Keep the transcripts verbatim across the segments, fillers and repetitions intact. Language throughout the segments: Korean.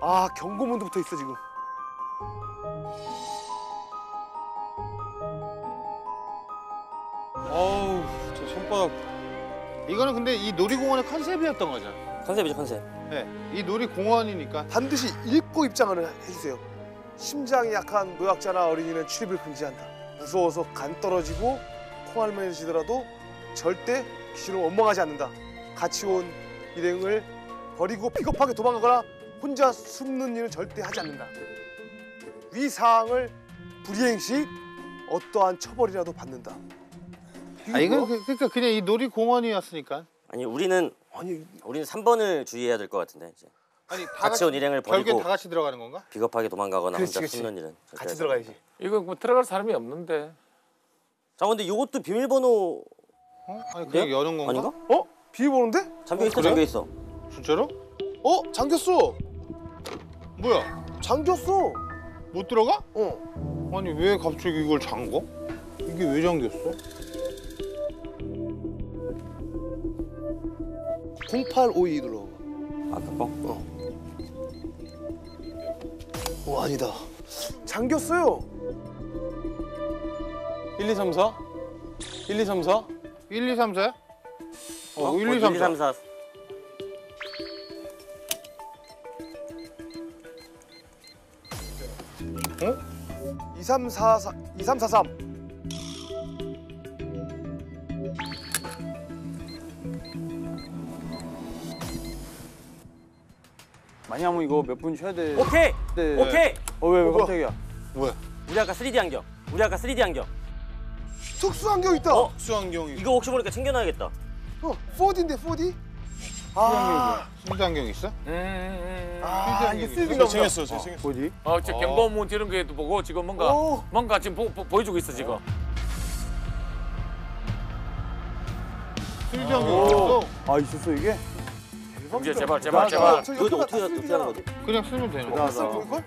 아, 경고문도 붙어 있어 지금. 어우, 저 손바닥. 이거는 근데 이 놀이공원의 컨셉이었던 거잖아. 컨셉이죠, 컨셉. 네, 이 놀이공원이니까. 반드시 읽고 입장을 해주세요. 심장이 약한 노약자나 어린이는 출입을 금지한다. 무서워서 간 떨어지고 콩알매지더라도 절대 귀신을 원망하지 않는다. 같이 온 일행을 버리고 비겁하게 도망가거나 혼자 숨는 일은 절대 하지 않는다. 위 사항을 불이행 시 어떠한 처벌이라도 받는다. 아, 이건 그, 그러니까 그냥 이 놀이공원이었으니까. 아니, 우리는 아니 우리는 삼 번을 주의해야 될 것 같은데 이제. 아니, 다 같이 온 일행을 버리고 결국엔 다 같이 들어가는 건가? 비겁하게 도망가거나 그렇지, 혼자 그렇지. 숨는 일은 절대 같이 하지 들어가야지. 이거 뭐 들어갈 사람이 없는데. 자, 근데 이것도 비밀번호 어? 아니, 그냥 네? 여는 건가? 아닌가? 어? 비밀번호인데? 잠겨 있어, 그래? 잠겨 있어. 진짜로? 어? 잠겼어. 뭐야? 잠겼어. 못 들어가? 어. 아니, 왜 갑자기 이걸 잠궈? 이게 왜 잠겼어? 공팔오이 눌러. 아, 그거? 어. 오, 아니다. 잠겼어요. 일, 이, 삼, 사? 일, 이, 삼, 사? 일, 이, 삼, 사야? 어, 어? 일, 이, 삼, 사. 사. 어? 이삼사사 이삼사삼. 많이 하면 이거 몇 분 쉬어야 돼. 오케이! 네. 오케이! 어, 왜, 왜 뭐야? 깜짝이야. 뭐야? 우리 아까 쓰리디 안경. 우리 아까 쓰리디 안경. 특수 안경 있다. 어? 수안경이. 이거 혹시 모르니까 챙겨놔야겠다. 어, 포디인데 포디? 아, 수안경 있어? 음, 음, 음. 아 이게 저 쓰리인가 보다. 챙겼어, 저 챙겼어. 뭐지? 어, 저 경고문 이런 게도 보고 지금 뭔가 오. 뭔가 지금 보, 보, 보여주고 있어 지금. 수안경 있어. 아, 있었어, 이게? 이제 제발 제발 제발. 저 그것도 옆에가 어떻게 다 어떻게 쓰리잖아. 하는 거지? 그냥 쓰면 되는 거야. 대단하다. 봤어 보일걸?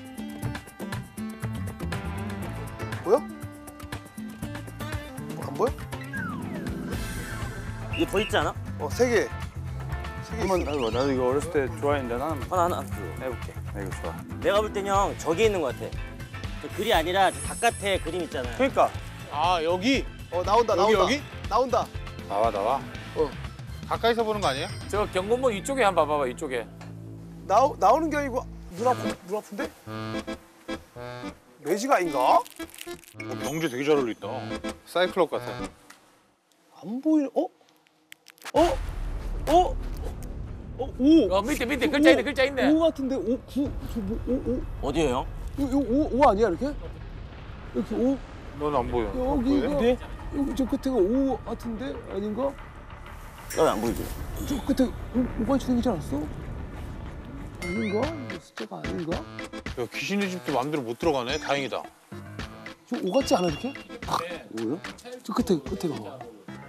보여? 안 보여? 이게 더 있지 않아? 어, 세 개. 세 개. 한번 나도, 나도 이거 어렸을 때 좋아했는데 나는 하나 하나. 그거. 해볼게. 나 이거 좋아. 내가 볼 땐 형 저기에 있는 것 같아. 저 글이 아니라 저 바깥에 그림 있잖아요. 그러니까. 아, 여기? 어, 나온다 여기, 나온다. 여기? 나온다. 나와, 나와. 어. 가까이서 보는 거 아니야? 저 경고문 이쪽에 한번 봐봐봐 이쪽에. 나오 나오는 게 아니고 눈 아픈 눈 아픈데? 매지가 아닌가? 어, 명주 되게 잘 어울린다. 사이클럽 같아. 안 보이는. 어? 어? 어? 어? 오. 어 밑에 밑에 글자 있네 글자 있네. 오 같은데 오 구 저뭐 오 오. 어디에요 형? 이거 오, 오 아니야 이렇게? 이렇게 오 넌 안 보여. 여기가 왜? 여기 저 끝에가 오 같은데 아닌가? 왜 안 보이지? 저 끝에 오, 오가 생기지 않았어? 아닌가? 이거 숫자가 아닌가? 야, 귀신의 집도 마음대로 못 들어가네. 다행이다. 저 오 같지 않아 이렇게? 아, 오요? 저 끝에 끝에가 뭐?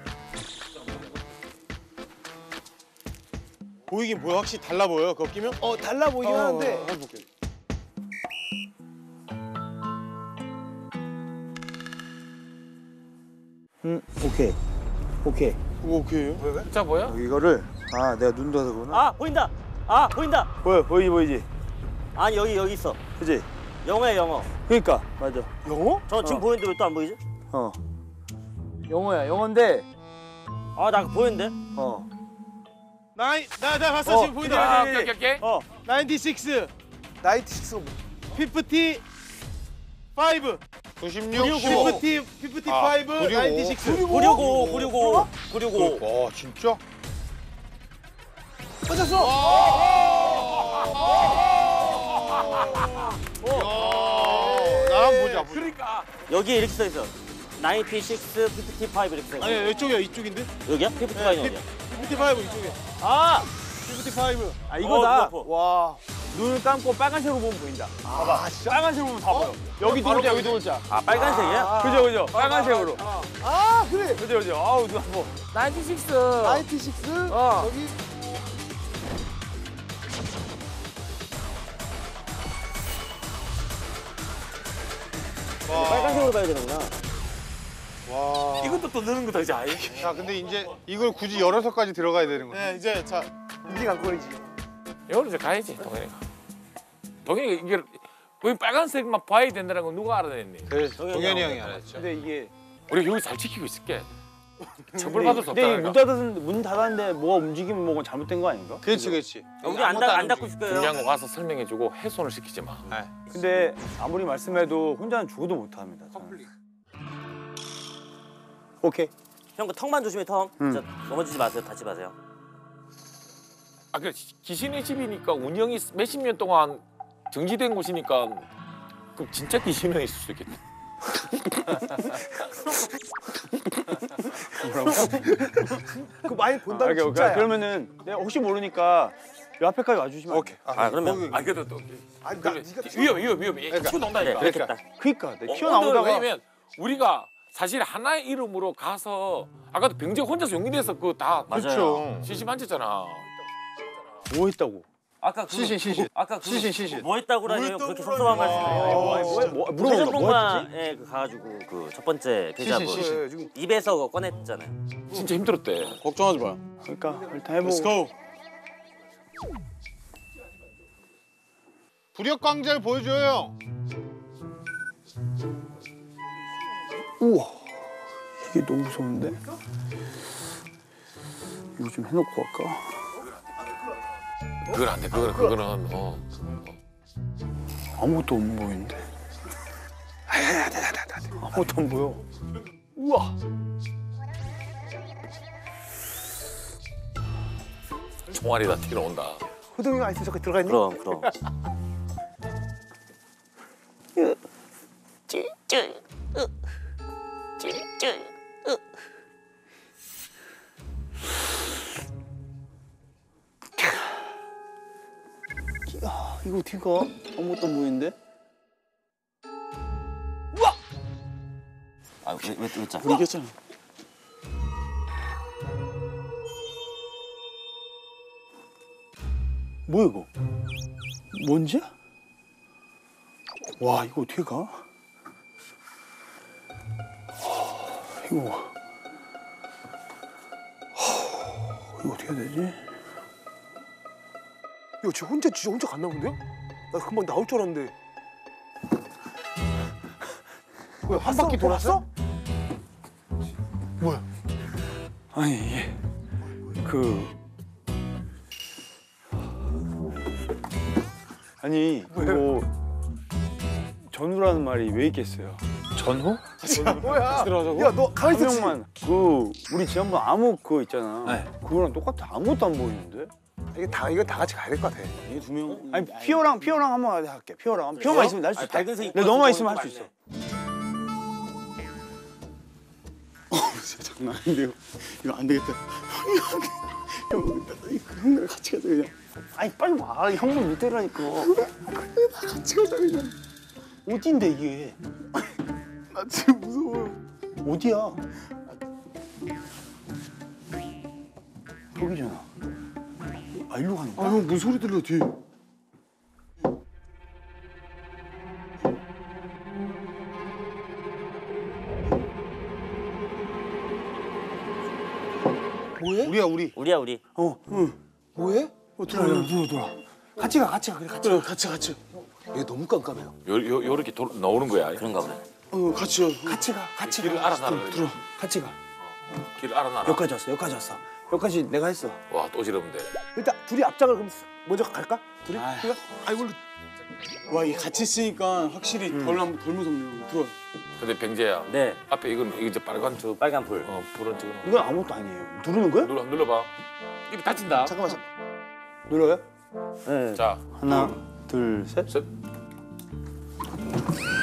보이긴 보여. 확실히 달라 보여. 그거 끼면? 어 달라 보이긴 하는데 해볼게. 응, 오케이. 오케이. 그거 오케이요? 글자 보여? 이거를, 아, 내가 눈 둬서구나. 아 보인다. 아 보인다. 보여, 보이지, 보이지. 아니 여기 여기 있어. 그지? 영어야 영어. 그러니까, 맞아. 영어? 저 지금 어. 보이는데 왜 또 안 보이지? 어. 영어야, 영어인데, 아 나 보이는데? 어. 나이, 나, 나 봤어. 어, 지금 보인다. 아 오케이 오케이 오케이. 어. 구십육, 나이트식스가 뭐? 오십오, 구십육, 구십오. 십오. 오십, 오십오, 아, 구십오. 구십육. 구육오 구육오 구육오. 와, 진짜? 맞았어! 야, 나 한번 보자. 보자. 그러니까. 여기에 이렇게 써 있어. 구십육, 오십오 이렇게 써 있어. 아니, 이쪽이야, 이쪽인데? 여기야? 오십오는 어디야? 오십오, 이쪽에. 아! 오십오. 아, 어, 이거다. 그거. 와. 눈을 감고 빨간색으로 보면 보인다. 아 진짜? 빨간색으로 보면 다 보여. 여기 두 글자, 여기 두 글자. 아 빨간색이야? 그죠, 그죠? 빨간색으로. 아 그래. 그죠, 그죠? 아우, 눈 아파. 나인티식스. 나이트식스 어. 여기 빨간색으로 봐야 되는구나. 와. 이것도 또 넣는 거다 이제 아예. 자, 근데 이제 이걸 굳이 열어서까지 들어가야 되는 거야. 네, 이제 자. 이게 관건이지. 이거는 이제 가야지 동현이가. 동현이 이게 왜 빨간색만 봐야 된다는 건 누가 알아냈니? 그래서 동현이 형이 알았죠. 근데 이게 우리 여기 잘 지키고 있을게. 처벌받을 수 근데 없다. 문 닫았는데 문 닫았는데 뭐가 움직이면 뭐가 잘못된 거 아닌가? 그렇지 그렇지. 우리 안, 닫, 안 닫고 있을 거예요. 중요한 거 와서 설명해주고 훼손을 시키지 마. 근데 아무리 말씀해도 혼자는 죽어도 못 합니다. 저는. 오케이. 형 그 턱만 조심해 턱. 진짜 넘어지지 마세요. 다치지 마세요. 아 그래 귀신의 집이니까 운영이 몇십 년 동안 정지된 곳이니까 그럼 진짜 귀신은 있을 수 있겠다. 그 많이 본다면 오케이, 오케이. 진짜야. 그러면은 내가 혹시 모르니까 요 앞에까지 와주시면 안 오케이. 돼요? 아 그러면 아 그래도 또 아니 나 그래, 네가 위험 위험 위험. 치고 네, 논다니까. 그렇겠다. 그니까 내 어, 튀어나오다가 오늘 왜냐면 우리가 사실 하나의 이름으로 가서 아까도 병재 혼자서 용기내서 그거 다 맞아요. 시시만졌잖아. 뭐 했다고? 아까 그 시신 시신. 아까 그 시신 시신. 뭐 했다고라니 그렇게 섭섭한 말씀을 아니, 해요. 뭐, 뭐, 뭐, 물어본 거 뭐 했지? 해전동마에 그 가가지고 그 첫 번째 계좌부 시신, 시신. 그래, 지금 입에서 그거 꺼냈잖아요. 진짜 힘들었대. 걱정하지 마. 그러니까 일단 해보고. Let's go. 부력 강자를 보여줘요. 우와 이게 너무 무서운데? 이거 좀 해놓고 갈까? 그건 안 돼. 그거는 그거는 어. 아무것도 안 보이는데. 아무것도 안 보여. 우와. 총알이 다 튀어나온다. 호동이가 아이스 저기 들어가 있니? 그럼 그럼. 야, 이거 어떻게 가? 아무것도 안 보이는데? 아왜왜 왜 짜? 모르겠잖아. 뭐야 이거? 뭔지야? 와 이거 어떻게 가? 하, 이거 하, 이거 어떻게 해야 되지? 이거 쟤 혼자 진짜 혼자 갔나 본데요? 나 금방 나올 줄 알았는데. 뭐야 한 바퀴 돌았어? 뭐야? 아니 이게 그 아니 이거 전후라는 말이 왜 있겠어요? 전후? 뭐야? 들어가자고? 야 너 가만히 한 있었지? 명만 그 우리 지난번 암흑 그거 있잖아. 네. 그거랑 똑같아. 아무것도 안 보이는데? 이게 다 이거 다 같이 가야 될 것 같아. 이게 두 명. 아니 피오랑 피오랑 한번 할게. 피오랑 피오만 있으면 날 수 있다. 밝은 색 근데 너만 있으면 할 수 있어. 진짜 장난 아닌데 이거 이거 안 되겠다. 형, 형들 같이 가자 그냥. 아니 빨리 와. 형만 밑에라니까. 같이 가자 그냥. 어딘데 이게? 나 지금 무서워. 어디야? 여기잖아. 아 일로 가는 거야? 아 형 무슨 소리 들려 뒤에? 뭐해? 우리야 우리. 우리야 우리. 어, 응. 뭐해? 어, 들어, 들어, 들어. 같이 가, 같이 가, 그래, 같이 그래 같이 같이. 얘 너무 깜깜해요. 요, 요 요렇게 도, 나오는 거야. 그런가 보네. 어 같이요. 가. 같이 가, 같이 길을 가. 알아놔라 그래. 들어, 같이 가. 길 알아놔라. 여기까지 왔어, 여기까지 왔어. 여기까지 내가 했어. 와 또 지르면 돼. 일단 둘이 앞장을 그럼 먼저 갈까? 둘이? 아이. 그래? 아이 원래 와 이게 같이 있으니까 확실히 덜, 덜 무섭네요. 들어. 근데 병재야. 네. 앞에 이건 이거 저 빨간 저 빨간 불. 어 불은 지금 이건 아무것도 아니에요. 누르는 거야? 눌러 눌러봐. 입이 다친다. 잠깐만 잠깐. 눌러요? 네. 자 하나, 둘, 셋. 셋.